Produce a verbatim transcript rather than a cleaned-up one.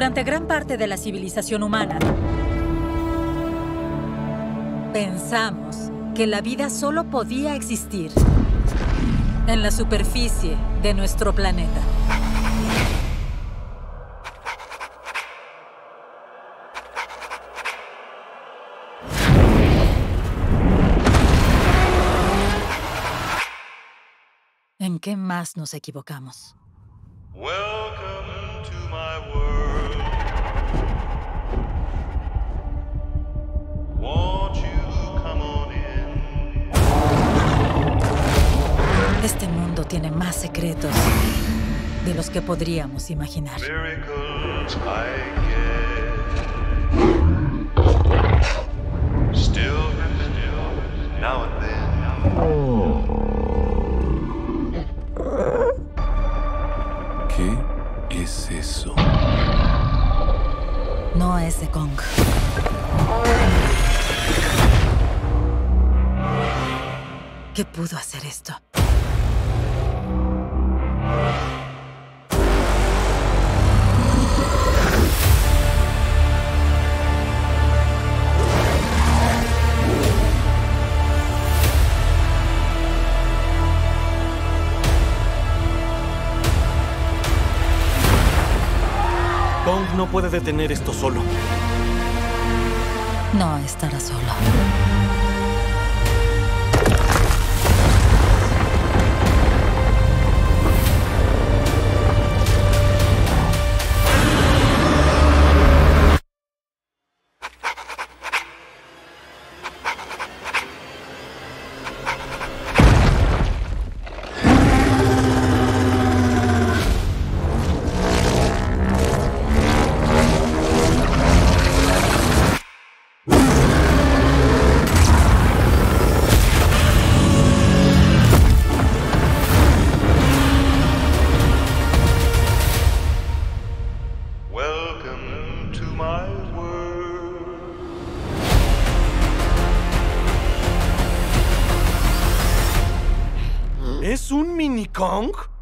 Durante gran parte de la civilización humana, pensamos que la vida solo podía existir en la superficie de nuestro planeta. ¿En qué más nos equivocamos? Welcome to my world. Won't you come on in? Este mundo tiene más secretos de los que podríamos imaginar. Miracles I get. Still, still, now and then. ¿Qué es eso? No es de Kong. ¿Qué pudo hacer esto? Kong no puede detener esto solo. No estará solo. Welcome to my world. ¿Es un mini Kong?